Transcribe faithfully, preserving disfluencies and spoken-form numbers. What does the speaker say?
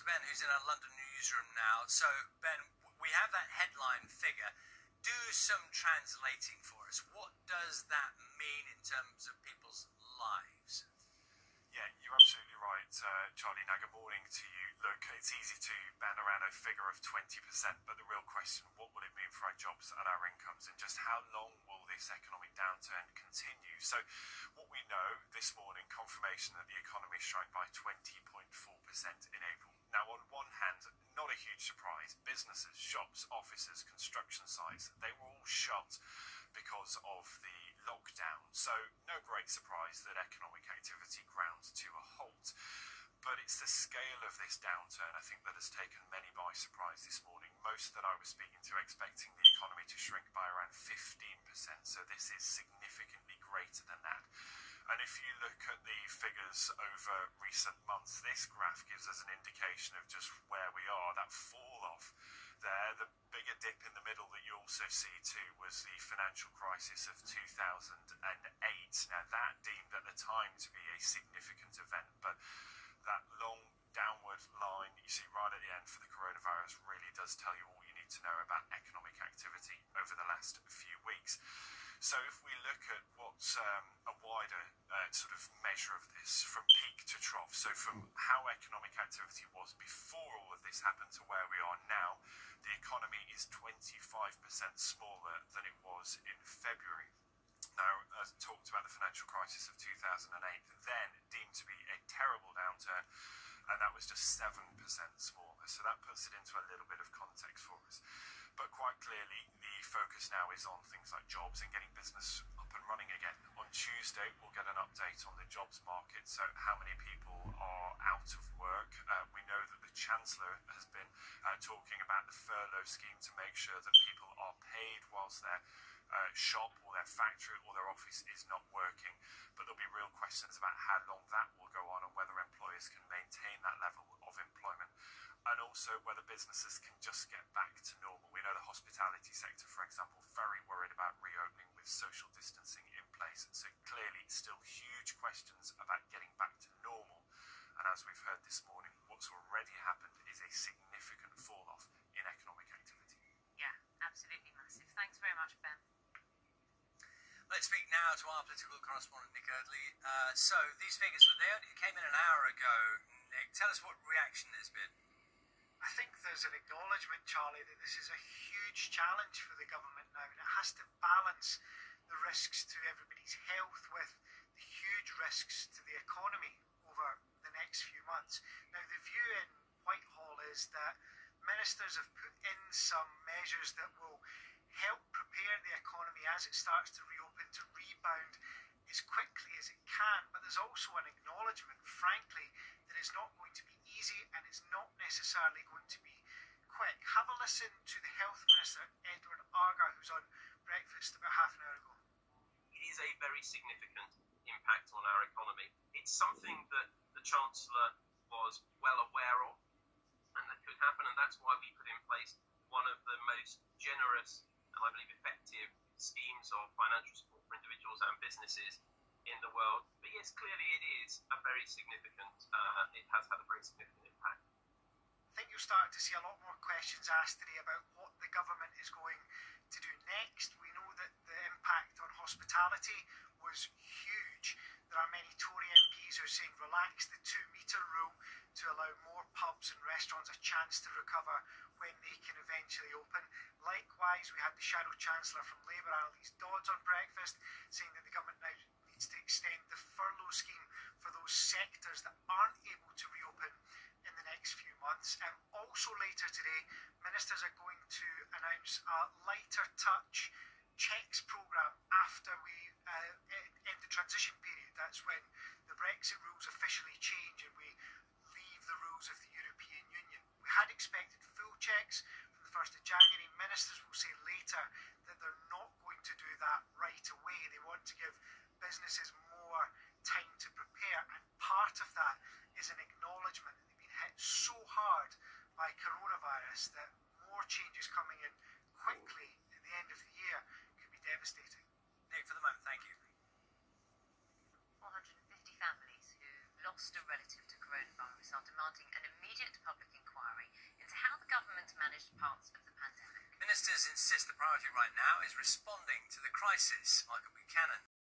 Ben, who's in our London newsroom now. So, Ben, we have that headline figure. Do some translating for us. What does that mean in terms of people's lives? Yeah, you're absolutely right, uh, Charlie. Now, good morning to you. Look, it's easy to band around a figure of twenty percent, but the real question, what will it mean for our jobs and our incomes, and just how long will this economic downturn continue? So, what we know this morning, confirmation that the economy shrank by twenty point four percent in April. Now, on one hand, not a huge surprise. Businesses, shops, offices, construction sites, they were all shut because of the lockdown. So no great surprise that economic activity ground to a halt. But it's the scale of this downturn, I think, that has taken many by surprise this morning. Most that I was speaking to expecting the economy to shrink by around fifteen percent. So this is significantly greater than that. And if you look at the figures over recent months, this graph gives us an indication of just where we are. That fall off there, the bigger dip in the middle that you also see too was the financial crisis of two thousand eight. Now that deemed at the time to be a significant event, but that long downward line you see right at the end for the coronavirus really does tell you all you need to know about economic activity over the last few weeks. So if we look at what's um, a wider uh, sort of measure of this from peak to trough, so from how economic activity was before all of this happened to where we are now, the economy is twenty-five percent smaller than it was in February. Now, as talked about the financial crisis of two thousand eight, then deemed to be a terrible downturn, and that was just seven percent smaller. So that puts it into a little bit of context for us. But quite clearly, the focus now is on things like jobs and getting business up and running again. On Tuesday, we'll get an update on the jobs market, so how many people are out of work. Uh, we know that the Chancellor has been uh, talking about the furlough scheme to make sure that people are paid whilst their uh, shop or their factory or their office is not working. But there'll be real questions about how long that will go on and whether employers can maintain that level of employment. And also whether businesses can just get back to normal. We know the hospitality sector, for example, very worried about reopening with social distancing in place. So clearly still huge questions about getting back to normal. And as we've heard this morning, what's already happened is a significant fall off in economic activity. Yeah, absolutely massive. Thanks very much, Ben. Let's speak now to our political correspondent, Nick Eardley. Uh, so these figures, they only came in an hour ago. Nick, tell us what reaction there's been. I think there's an acknowledgement, Charlie, that this is a huge challenge for the government now, and it has to balance the risks to everybody's health with the huge risks to the economy over the next few months. Now, the view in Whitehall is that ministers have put in some measures that will help prepare the economy as it starts to reopen to rebound as quickly as it can, but there's also an acknowledgement, frankly, that it's not going to be easy and it's not necessarily going to be quick. Have a listen to the Health Minister, Edward Argar, who's on Breakfast about half an hour ago. It is a very significant impact on our economy. It's something that the Chancellor was well aware of and that could happen, and that's why we put in place one of the most generous and I believe effective schemes of financial support for individuals and businesses in the world. But yes, clearly it is a very significant, uh, it has had a very significant impact. I think you'll start to see a lot more questions asked today about what the government is going to do next. We know that the impact on hospitality was huge. There are many Tory M Ps who are saying relax the two metre rule to allow more pubs and restaurants a chance to recover when they can eventually open. Likewise, we had the Shadow Chancellor from Labour, Annalise Dodds, on Breakfast, saying that the government now needs to extend the furlough scheme for those sectors that aren't able to reopen in the next few months. And also later today, ministers are going to announce a lighter touch checks programme after we uh, end the transition period. That's when the Brexit rules officially change and we leave the rules of the European Union. We had expected full checks from the first of January. Ministers will say later that they're not going to do that right away. They want to give businesses more time to prepare, and part of that is an acknowledgement that they've been hit so hard by coronavirus that more changes coming in quickly at the end of the year could be devastating. Nick, for the moment, thank you. four hundred fifty families who lost a relative to coronavirus groups are demanding an immediate public inquiry into how the government managed parts of the pandemic. Ministers insist the priority right now is responding to the crisis. Michael Buchanan.